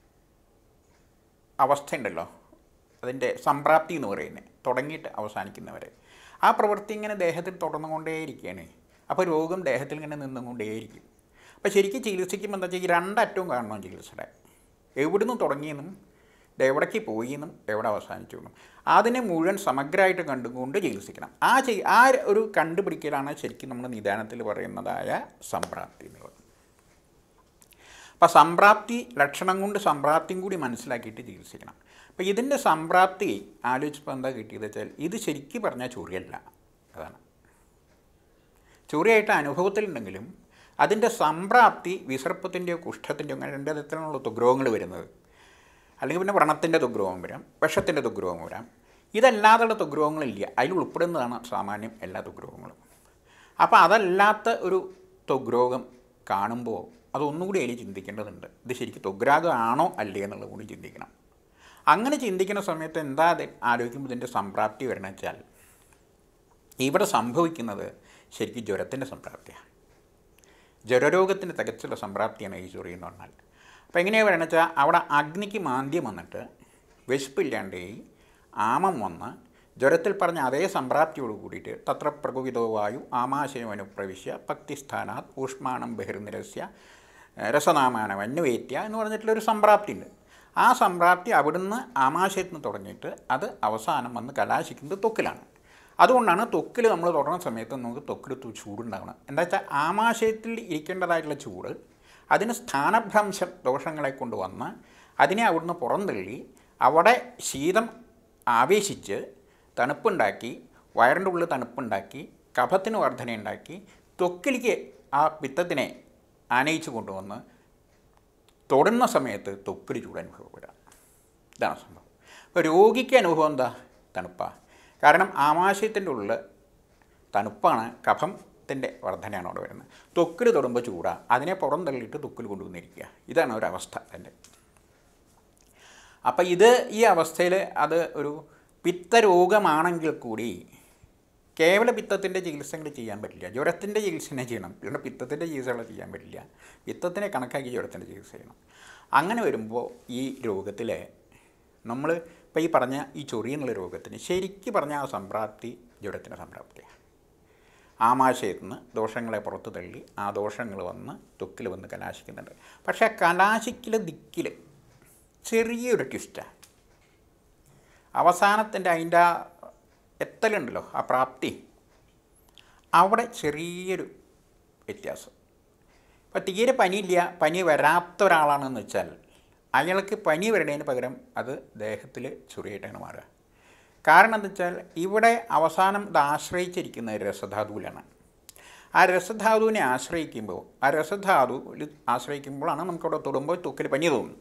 അവസ്ഥ ഉണ്ടല്ലോ, അതിൻ്റെ സംപ്രാപ്തി എന്ന് പറയുന്നത്, തുടങ്ങിയിട്ട് അവസാനിക്കുന്നവരെ ആ പ്രവൃത്തി ഇങ്ങനെ ദേഹത്തിൽ തുടർന്നുകൊണ്ടേയിരിക്കുകയാണ്. അപ്പോൾ രോഗം ദേഹത്തിൽ ഇങ്ങനെ നിന്നുകൊണ്ടേയിരിക്കും. അപ്പോൾ ശരിക്കും ചികിത്സിക്കുമ്പോൾ എന്താ വെച്ചാൽ ഈ രണ്ടറ്റവും കാണണം ചികിത്സയുടെ, എവിടെ നിന്ന് തുടങ്ങിയെന്നും എവിടേക്ക് പോയിയെന്നും എവിടെ അവസാനിച്ചു എന്നും അതിനെ മുഴുവൻ സമഗ്രമായിട്ട് കണ്ടുകൊണ്ട് ചികിത്സിക്കണം. ആ ചെയ് ആ ഒരു കണ്ടുപിടിക്കലാണ് ശരിക്കും നമ്മൾ നിദാനത്തിൽ പറയുന്നതായ സംപ്രാപ്തി എന്നുള്ളത്. അപ്പോൾ സംപ്രാപ്തി ലക്ഷണം കൊണ്ട് സംപ്രാപ്തിയും കൂടി മനസ്സിലാക്കിയിട്ട് ചികിത്സിക്കണം. അപ്പോൾ ഇതിൻ്റെ സംപ്രാപ്തി ആലോചിച്ചപ്പോൾ എന്താ കിട്ടിയത് വെച്ചാൽ ഇത് ശരിക്കും പറഞ്ഞാൽ ചൊറിയല്ല, അതാണ് ചൊറിയായിട്ട് അനുഭവത്തിലുണ്ടെങ്കിലും അതിൻ്റെ സംപ്രാപ്തി വിസർപ്പത്തിൻ്റെയോ കുഷ്ഠത്തിൻ്റെയോ അങ്ങനെ രണ്ട് തരത്തിലുള്ള ദുഗ്രോഗങ്ങൾ വരുന്നത്. അല്ലെങ്കിൽ പിന്നെ വ്രണത്തിൻ്റെ ദുഗ്രോഗം വരാം, വിഷത്തിൻ്റെ ദുഗ്രോഗം വരാം. ഇതല്ലാതുള്ള ദുഗ്രോഗങ്ങളില്ല, അതിൽ ഉൾപ്പെടുന്നതാണ് സാമാന്യം എല്ലാ ദുഗ്രോഗങ്ങളും. അപ്പോൾ അതല്ലാത്ത ഒരു ദുഗ്രോഗം കാണുമ്പോൾ അതൊന്നുകൂടി അതിൽ ചിന്തിക്കേണ്ടതുണ്ട്. ഇത് ശരിക്കും ത്വഗ്രാഗമാണോ അല്ലേ എന്നുള്ളത് കൂടി ചിന്തിക്കണം. അങ്ങനെ ചിന്തിക്കുന്ന സമയത്ത് എന്താ ആലോചിക്കുമ്പോൾ ഇതിൻ്റെ സംപ്രാപ്തി വരണമെന്ന് വെച്ചാൽ ഇവിടെ സംഭവിക്കുന്നത് ശരിക്കും ജ്വരത്തിൻ്റെ സംപ്രാപ്തിയാണ്. ജ്വരരോഗത്തിൻ്റെ തികച്ചുള്ള സംപ്രാപ്തിയാണ് ഈ ചൊറി എന്ന് പറഞ്ഞാൽ. അപ്പോൾ എങ്ങനെയാണ് വരണമെന്ന് വെച്ചാൽ അവിടെ അഗ്നിക്ക് മാന്ദ്യം വന്നിട്ട് വിശപ്പില്ലാണ്ടേ ആമം വന്ന് ജ്വരത്തിൽ പറഞ്ഞ അതേ സംപ്രാപ്തിയോട് കൂടിയിട്ട് തത്ര പ്രകുവിതോ വായു ആമാശയമനുപ്രവിശ്യ പക്തിസ്ഥാനാത് ഊഷ്മാണം ബഹിർനിരസ്യ രസനാമാനം അന്വേത്യ എന്ന് പറഞ്ഞിട്ടുള്ളൊരു സംപ്രാപ്തി ഉണ്ട്. ആ സംപ്രാപ്തി അവിടുന്ന് ആമാശയത്തിൽ നിന്ന് തുടങ്ങിയിട്ട് അത് അവസാനം വന്ന് കലാശിക്കുന്നത് ത്വക്കിലാണ്. അതുകൊണ്ടാണ് ത്വക്കിൽ നമ്മൾ തുടങ്ങുന്ന സമയത്ത് നമുക്ക് ത്വക്കിൽ ചൂടുണ്ടാവണം. എന്താ വെച്ചാൽ ആമാശയത്തിൽ ഇരിക്കേണ്ടതായിട്ടുള്ള ചൂട് അതിന് സ്ഥാനഭ്രംശം ദോഷങ്ങളെ കൊണ്ടുവന്ന് അതിനെ അവിടുന്ന് പുറന്തള്ളി അവിടെ ശീതം ആവേശിച്ച് തണുപ്പുണ്ടാക്കി, വയറിൻ്റെ ഉള്ളിൽ തണുപ്പുണ്ടാക്കി കഫത്തിന് വർധനയുണ്ടാക്കി ത്വക്കിലേക്ക് ആ പിത്തത്തിനെ ആനയിച്ച് കൊണ്ടുവന്ന് തൊടുന്ന സമയത്ത് ത്വക്കിൽ ചൂടനുഭവപ്പെടാം. ഇതാണ് സംഭവം. അപ്പോൾ രോഗിക്ക് അനുഭവം എന്താ? തണുപ്പാണ്. കാരണം ആമാശയത്തിൻ്റെ ഉള്ളിൽ തണുപ്പാണ്, കഫത്തിൻ്റെ വർധനയാണ് അവിടെ വരുന്നത്. ത്വക്കിൽ തൊടുമ്പോൾ ചൂടാണ്, അതിനെ പുറം തള്ളിയിട്ട് ത്വക്കിൽ കൊണ്ടുവന്നിരിക്കുക. ഇതാണ് ഒരവസ്ഥ എൻ്റെ. അപ്പം ഇത് ഈ അവസ്ഥയിൽ അത് ഒരു പിത്തരോഗമാണെങ്കിൽ കൂടി കേവല പിത്തത്തിൻ്റെ ചികിത്സകൾ ചെയ്യാൻ പറ്റില്ല. ജ്വരത്തിൻ്റെ ചികിത്സ തന്നെ ചെയ്യണം. ഇവിടെ പിത്തത്തിൻ്റെ ചികിത്സകൾ ചെയ്യാൻ പറ്റില്ല. പിത്തത്തിനെ കണക്കാക്കി ജ്വരത്തിൻ്റെ ചികിത്സ ചെയ്യണം. അങ്ങനെ വരുമ്പോൾ ഈ രോഗത്തിൽ നമ്മൾ ഇപ്പോൾ ഈ പറഞ്ഞ ഈ ചൊറിയെന്നുള്ള രോഗത്തിന് ശരിക്കും പറഞ്ഞ ആ സംപ്രാപ്തി ജ്വരത്തിൻ്റെ സംപ്രാപ്തിയാണ്. ആമാശയത്തിൽ നിന്ന് ദോഷങ്ങളെ പുറത്ത് തള്ളി ആ ദോഷങ്ങൾ വന്ന് ത്വക്കിൽ വന്ന് കലാശിക്കുന്നുണ്ട്. പക്ഷേ ആ കലാശിക്കൽ ദിക്കിൽ ചെറിയൊരു ട്വിസ്റ്റാണ്. അവസാനത്തിൻ്റെ അതിൻ്റെ ആ എത്തലുണ്ടല്ലോ, ആ പ്രാപ്തി, അവിടെ ചെറിയൊരു വ്യത്യാസം. ഇപ്പോൾ തീരെ പനിയില്ല, പനി വരാത്ത ഒരാളാണെന്ന് വെച്ചാൽ അയാൾക്ക് പനി വരണതിന് പകരം അത് ദേഹത്തിൽ ചൊറിയായിട്ടാണ് മാറുക. കാരണം എന്താ വെച്ചാൽ ഇവിടെ അവസാനം ഇത് ആശ്രയിച്ചിരിക്കുന്ന രസധാതുവിലാണ്. ആ രസധാതുവിനെ ആശ്രയിക്കുമ്പോൾ ആ രസധാതുവിൽ ആശ്രയിക്കുമ്പോഴാണ് നമുക്കവിടെ തൊടുമ്പോൾ ത്വക്കിൽ പനി തോന്നും.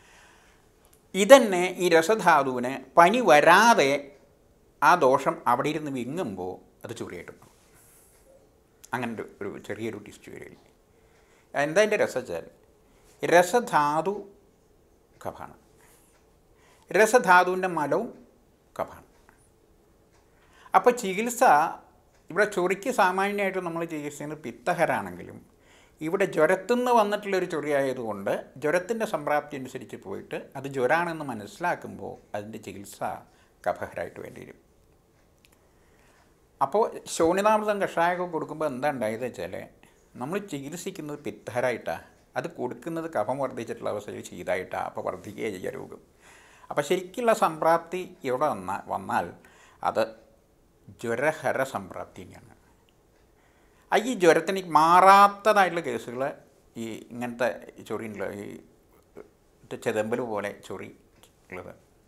ഇതന്നെ ഈ രസധാതുവിന് പനി വരാതെ ആ ദോഷം അവിടെ ഇരുന്ന് വിങ്ങുമ്പോൾ അത് ചൊറിയായിട്ട് മാറും. അങ്ങനെ ഒരു ചെറിയൊരു ടിസ്റ്റ് വരിക. എന്താ എൻ്റെ രസം വെച്ചാൽ രസധാതു കഫാണ്, രസധാതുവിൻ്റെ മലവും കഫാണ്. അപ്പോൾ ചികിത്സ ഇവിടെ ചൊറിക്ക് സാമാന്യമായിട്ട് നമ്മൾ ചികിത്സിക്കുന്നത് പിത്തഹരാണെങ്കിലും ഇവിടെ ജ്വരത്തുനിന്ന് വന്നിട്ടുള്ളൊരു ചൊറിയായതുകൊണ്ട് ജ്വരത്തിൻ്റെ സംപ്രാപ്തി അനുസരിച്ച് പോയിട്ട് അത് ജ്വരാണെന്ന് മനസ്സിലാക്കുമ്പോൾ അതിൻ്റെ ചികിത്സ കഫഹരായിട്ട് വേണ്ടി വരും. അപ്പോൾ ശോണിതാമൃതം കഷായമൊക്കെ കൊടുക്കുമ്പോൾ എന്താ ഉണ്ടായത് വെച്ചാൽ നമ്മൾ ചികിത്സിക്കുന്നത് പിത്തഹരായിട്ടാണ്, അത് കൊടുക്കുന്നത് കഫം വർദ്ധിച്ചിട്ടുള്ള അവസ്ഥയിൽ ചെയ്തായിട്ടാണ്. അപ്പോൾ വർദ്ധിക്കുകയെ ചെയ്യുക രോഗം. അപ്പോൾ ശരിക്കുള്ള സംപ്രാപ്തി ഇവിടെ വന്നാൽ വന്നാൽ അത് ജ്വരഹര സംപ്രാപ്തി തന്നെയാണ്. ഈ ജ്വരത്തിന് മാറാത്തതായിട്ടുള്ള കേസുകൾ ഈ ഇങ്ങനത്തെ ചൊറി ഉണ്ടല്ലോ, ഈ ചെതമ്പൽ പോലെ ചൊറി ഉള്ളത്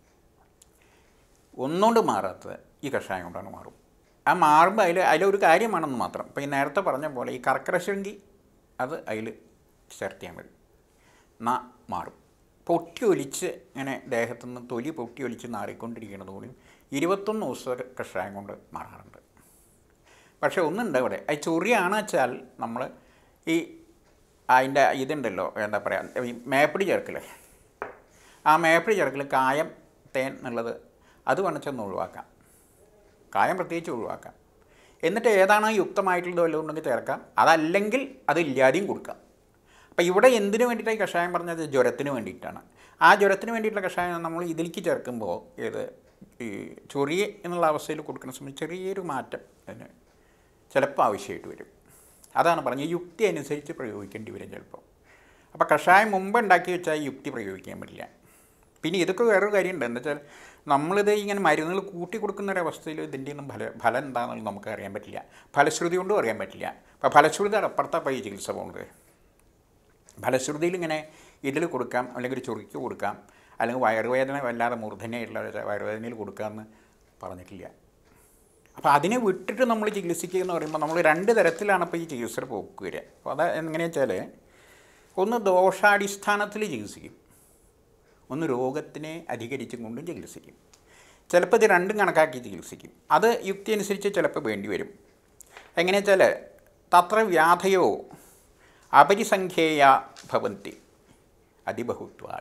ഒന്നുകൊണ്ട് മാറാത്തത് ഈ കഷായം കൊണ്ടാണ് മാറും. ആ മാറുമ്പോൾ അതിൽ അതിലൊരു കാര്യമാണെന്ന് മാത്രം. ഇപ്പോൾ ഈ നേരത്തെ പറഞ്ഞ പോലെ ഈ കർക്കരശൃംഗി അത് അതിൽ ചേർത്ത് ചെയ്യാൻ വരും, എന്നാൽ മാറും. പൊട്ടി ഒലിച്ച് ഇങ്ങനെ ദേഹത്തുനിന്ന് തൊലി പൊട്ടി ഒലിച്ച് നാറിക്കൊണ്ടിരിക്കുന്നത് കൂടി ഇരുപത്തൊന്ന് ദിവസം കഷായം കൊണ്ട് മാറാറുണ്ട്. പക്ഷേ ഒന്നുണ്ട് ഇവിടെ, അത് ചൊറിയാണ് വെച്ചാൽ നമ്മൾ ഈ അതിൻ്റെ ഇതുണ്ടല്ലോ, എന്താ പറയുക, ഈ മേപ്പടി ചേർക്കൽ, ആ മേപ്പടി ചേർക്കൽ കായം തേൻ എന്നുള്ളത് അത് വേണിച്ചൊന്ന് ഒഴിവാക്കാം, കായം പ്രത്യേകിച്ച് ഒഴിവാക്കാം. എന്നിട്ട് ഏതാണോ യുക്തമായിട്ടുള്ളത് വല്ലതും ഉണ്ടെങ്കിൽ ചേർക്കാം, അതല്ലെങ്കിൽ അതില്ലാതെയും കൊടുക്കാം. അപ്പോൾ ഇവിടെ എന്തിനു വേണ്ടിയിട്ടാണ് ഈ കഷായം പറഞ്ഞത്? ജ്വരത്തിന് വേണ്ടിയിട്ടാണ്. ആ ജ്വരത്തിന് വേണ്ടിയിട്ടുള്ള കഷായം നമ്മൾ ഇതിലേക്ക് ചേർക്കുമ്പോൾ ഏത് ഈ ചൊറിയ എന്നുള്ള അവസ്ഥയിൽ കൊടുക്കുന്ന സമയത്ത് ചെറിയൊരു മാറ്റം അതിന് ചിലപ്പോൾ ആവശ്യമായിട്ട് വരും. അതാണ് പറഞ്ഞത്, യുക്തി അനുസരിച്ച് പ്രയോഗിക്കേണ്ടി വരും ചിലപ്പോൾ. അപ്പോൾ കഷായം മുമ്പ് ഉണ്ടാക്കി വെച്ചാൽ യുക്തി പ്രയോഗിക്കാൻ പറ്റില്ല. പിന്നെ ഇതൊക്കെ വേറൊരു കാര്യമുണ്ട്, എന്താ വെച്ചാൽ നമ്മളിത് ഇങ്ങനെ മരുന്നുകൾ കൂട്ടി കൊടുക്കുന്നൊരവസ്ഥയിൽ ഇതിൻ്റെ ഒന്നും ഫല ഫലം എന്താണെന്നുള്ളത് നമുക്ക് അറിയാൻ പറ്റില്ല, ഫലശ്രുതി കൊണ്ടും അറിയാൻ പറ്റില്ല. അപ്പോൾ ഫലശ്രുതിയുടെ അപ്പുറത്താണ് ഈ ചികിത്സ പോകുന്നത്. ഫലശ്രുതിയിൽ ഇങ്ങനെ ഇതിൽ കൊടുക്കാം, അല്ലെങ്കിൽ ചൊറിക്ക് കൊടുക്കാം, അല്ലെങ്കിൽ വയറുവേദന വല്ലാതെ മൂർധന്യമായിട്ടുള്ള വയറുവേദനയിൽ കൊടുക്കാമെന്ന് പറഞ്ഞിട്ടില്ല. അപ്പോൾ അതിനെ വിട്ടിട്ട് നമ്മൾ ചികിത്സിക്കുക എന്ന് പറയുമ്പോൾ നമ്മൾ രണ്ട് തരത്തിലാണ് ഇപ്പോൾ ഈ ചികിത്സ പോക്ക് വരിക. അപ്പോൾ അത് എങ്ങനെയാണെന്ന് വെച്ചാൽ ഒന്ന് ദോഷാടിസ്ഥാനത്തിൽ ചികിത്സിക്കും, ഒന്ന് രോഗത്തിനെ അധികരിച്ചും കൊണ്ടും ചികിത്സിക്കും. ചിലപ്പോൾ ഇത് രണ്ടും കണക്കാക്കി ചികിത്സിക്കും. അത് യുക്തി അനുസരിച്ച് ചിലപ്പോൾ വേണ്ടി വരും. എങ്ങനെയാ വെച്ചാൽ തത്ര വ്യാധയോ അപരിസംഖ്യേയ ഭവന്തി അതിബഹുത്വാൽ,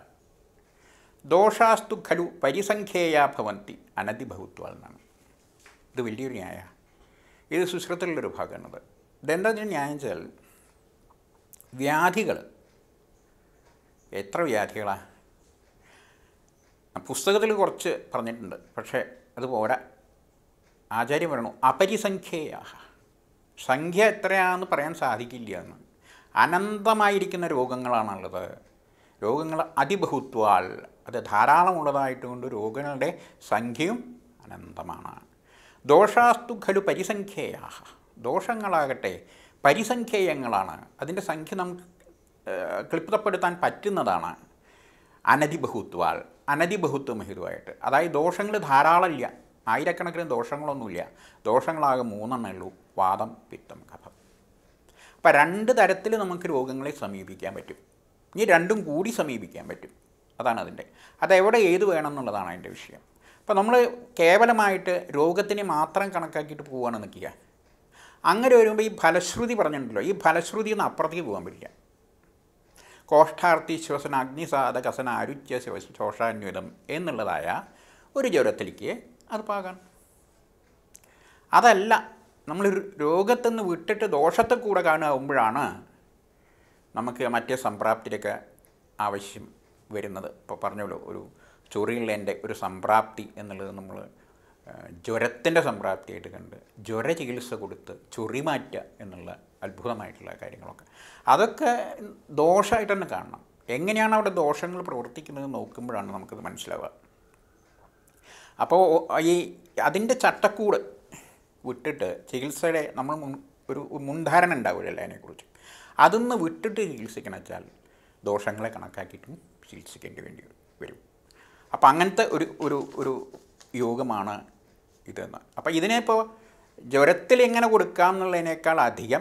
ദോഷാസ്തു ഖലു പരിസംഖ്യേയ ഭവന്തി അനതിബഹുത്വാൽ എന്നാണ്. ഇത് വലിയൊരു ന്യായ, ഇത് സുശ്രുതത്തിലുള്ളൊരു ഭാഗമാണത്. ഇതെന്താ ന്യായം വെച്ചാൽ വ്യാധികൾ എത്ര വ്യാധികളാണ് പുസ്തകത്തിൽ കുറച്ച് പറഞ്ഞിട്ടുണ്ട്, പക്ഷേ അത് പോരാ. ആചാര്യം പറയണു അപരിസംഖ്യേയ, സംഖ്യ എത്രയാണെന്ന് പറയാൻ സാധിക്കില്ല എന്ന്. അനന്തമായിരിക്കുന്ന രോഗങ്ങളാണുള്ളത്. രോഗങ്ങൾ അതിബഹുത്വാൽ, അത് ധാരാളമുള്ളതായിട്ടുകൊണ്ട് രോഗങ്ങളുടെ സംഖ്യയും അനന്തമാണ്. ദോഷാസ്തു ഖലു പരിസംഖ്യേയ, ദോഷങ്ങളാകട്ടെ പരിസംഖ്യേയങ്ങളാണ്, അതിൻ്റെ സംഖ്യ നമുക്ക് ക്ലിപ്തപ്പെടുത്താൻ പറ്റുന്നതാണ്. അനതിബഹുത്വാൽ, അനതിബഹുത്വം ഹേതുവായിട്ട്, അതായത് ദോഷങ്ങൾ ധാരാളമില്ല, ആയിരക്കണക്കിന് ദോഷങ്ങളൊന്നുമില്ല. ദോഷങ്ങളാകെ മൂന്നെണ്ണേ ഉള്ളൂ: വാതം, പിത്തം, കഫം. അപ്പം രണ്ട് തരത്തിൽ നമുക്ക് രോഗങ്ങളെ സമീപിക്കാൻ പറ്റും. ഇനി രണ്ടും കൂടി സമീപിക്കാൻ പറ്റും. അതാണ് അതിൻ്റെ. അതെവിടെ ഏത് വേണം എന്നുള്ളതാണ് അതിൻ്റെ വിഷയം. അപ്പോൾ നമ്മൾ കേവലമായിട്ട് രോഗത്തിനെ മാത്രം കണക്കാക്കിയിട്ട് പോവുകയാണ് നിൽക്കുക. അങ്ങനെ വരുമ്പോൾ ഈ ഫലശ്രുതി പറഞ്ഞിട്ടുണ്ടല്ലോ, ഈ ഫലശ്രുതി ഒന്ന് അപ്പുറത്തേക്ക് പോകാൻ പറ്റില്ല. കോഷ്ഠാർത്തി ശ്വസന അഗ്നിസാധ കസന അരുച്യ ശോഷാന്വിതം എന്നുള്ളതായ ഒരു ജ്വരത്തിലേക്ക് അത് പാകാൻ. അതല്ല, നമ്മൾ രോഗത്തിൽ നിന്ന് വിട്ടിട്ട് ദോഷത്തെ കൂടെ കാണുമ്പോഴാണ് നമുക്ക് മറ്റേ സംപ്രാപ്തിയൊക്കെ ആവശ്യം വരുന്നത്. ഇപ്പോൾ പറഞ്ഞല്ലോ, ഒരു ചൊറിയുള്ളതിൻ്റെ ഒരു സംപ്രാപ്തി എന്നുള്ളത് നമ്മൾ ജ്വരത്തിൻ്റെ സംപ്രാപ്തിയായിട്ട് കണ്ട് ജ്വര ചികിത്സ കൊടുത്ത് ചൊറി മാറ്റുക എന്നുള്ള അത്ഭുതമായിട്ടുള്ള കാര്യങ്ങളൊക്കെ അതൊക്കെ ദോഷമായിട്ട് തന്നെ കാണണം. എങ്ങനെയാണ് അവിടെ ദോഷങ്ങൾ പ്രവർത്തിക്കുന്നത് നോക്കുമ്പോഴാണ് നമുക്കത് മനസ്സിലാവുക. അപ്പോൾ ഈ അതിൻ്റെ ചട്ടക്കൂട് വിട്ടിട്ട് ചികിത്സയുടെ നമ്മൾ മുൻ ഒരു മുൻധാരണ ഉണ്ടാവില്ലല്ലോ അതിനെക്കുറിച്ച്. അതൊന്ന് വിട്ടിട്ട് ചികിത്സിക്കണം വെച്ചാൽ ദോഷങ്ങളെ കണക്കാക്കിയിട്ടും ചികിത്സിക്കേണ്ടി വേണ്ടി വരും. അപ്പം അങ്ങനത്തെ ഒരു ഒരു ഒരു യോഗമാണ് ഇതെന്ന്. അപ്പം ഇതിനെപ്പോൾ ജ്വരത്തിൽ എങ്ങനെ കൊടുക്കാം എന്നുള്ളതിനേക്കാൾ അധികം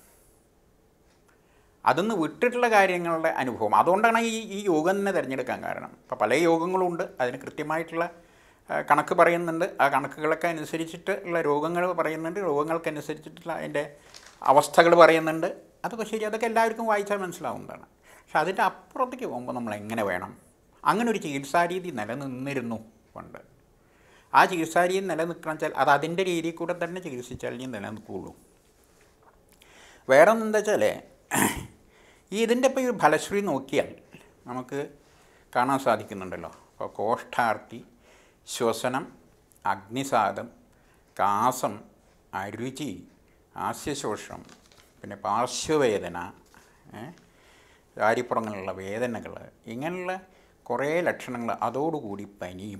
അതൊന്ന് വിട്ടിട്ടുള്ള കാര്യങ്ങളുടെ അനുഭവം. അതുകൊണ്ടാണ് ഈ ഈ യോഗം തന്നെ തിരഞ്ഞെടുക്കാൻ കാരണം. ഇപ്പോൾ പല യോഗങ്ങളുണ്ട്, അതിന് കൃത്യമായിട്ടുള്ള കണക്ക് പറയുന്നുണ്ട്. ആ കണക്കുകളൊക്കെ അനുസരിച്ചിട്ട് ഉള്ള രോഗങ്ങൾ പറയുന്നുണ്ട്, രോഗങ്ങൾക്കനുസരിച്ചിട്ടുള്ള അതിൻ്റെ അവസ്ഥകൾ പറയുന്നുണ്ട്. അതൊക്കെ ശരി, അതൊക്കെ എല്ലാവർക്കും വായിച്ചാൽ മനസ്സിലാവുന്നതാണ്. പക്ഷെ അതിൻ്റെ അപ്പുറത്തേക്ക് പോകുമ്പോൾ നമ്മൾ എങ്ങനെ വേണം? അങ്ങനെ ഒരു ചികിത്സാരീതി നിലനിന്നിരുന്നു പണ്ട്. ആ ചികിത്സാരീതി നിലനിൽക്കണം വെച്ചാൽ അത് അതിൻ്റെ രീതിയിൽ കൂടെ തന്നെ ചികിത്സിച്ചാൽ ഇനി നിലനിൽക്കുകയുള്ളൂ. വേറെ ഒന്നെന്താ വെച്ചാൽ ഈ ഇതിൻ്റെ ഇപ്പോൾ ഈ ഫലശ്രീ നോക്കിയാൽ നമുക്ക് കാണാൻ സാധിക്കുന്നുണ്ടല്ലോ. അപ്പോൾ കോഷ്ഠാർത്തി, ശ്വസനം, അഗ്നിസാധം, കാസം, അരുചി, ആസ്യശോഷം, പിന്നെ പാർശ്വവേദന, കാര്യപ്പുറങ്ങളിലുള്ള വേദനകൾ, ഇങ്ങനെയുള്ള കുറേ ലക്ഷണങ്ങൾ, അതോടുകൂടി പനിയും,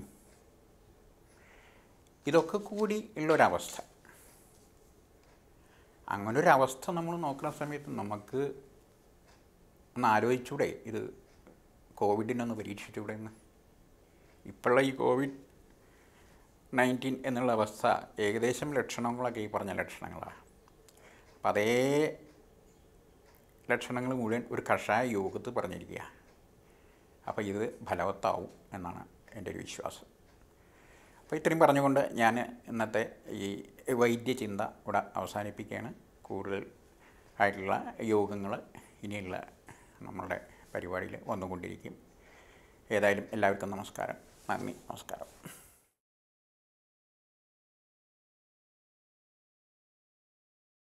ഇതൊക്കെ കൂടി ഉള്ളൊരവസ്ഥ. അങ്ങനൊരവസ്ഥ നമ്മൾ നോക്കുന്ന സമയത്ത് നമുക്ക് ഒന്ന് ആലോചിച്ചൂടെ, ഇത് കോവിഡിനൊന്ന് പരീക്ഷിച്ചൂടെ എന്ന്? ഇപ്പോഴുള്ള ഈ കോവിഡ് നയൻറ്റീൻ എന്നുള്ള അവസ്ഥ ഏകദേശം ലക്ഷണങ്ങളൊക്കെ ഈ പറഞ്ഞ ലക്ഷണങ്ങളാണ്. അപ്പം അതേ ലക്ഷണങ്ങൾ മുഴുവൻ ഒരു കഷായ യോഗത്തിൽ പറഞ്ഞിരിക്കുക. അപ്പോൾ ഇത് ഫലവത്താവും എന്നാണ് എൻ്റെ ഒരു വിശ്വാസം. അപ്പോൾ ഇത്രയും പറഞ്ഞുകൊണ്ട് ഞാൻ ഇന്നത്തെ ഈ വൈദ്യചിന്ത ഇവിടെ അവസാനിപ്പിക്കുകയാണ്. കൂടുതൽ ആയിട്ടുള്ള യോഗങ്ങൾ ഇനിയുള്ള നമ്മളുടെ പരിപാടിയിൽ വന്നുകൊണ്ടിരിക്കും. ഏതായാലും എല്ലാവർക്കും നമസ്കാരം. നന്ദി, നമസ്കാരം.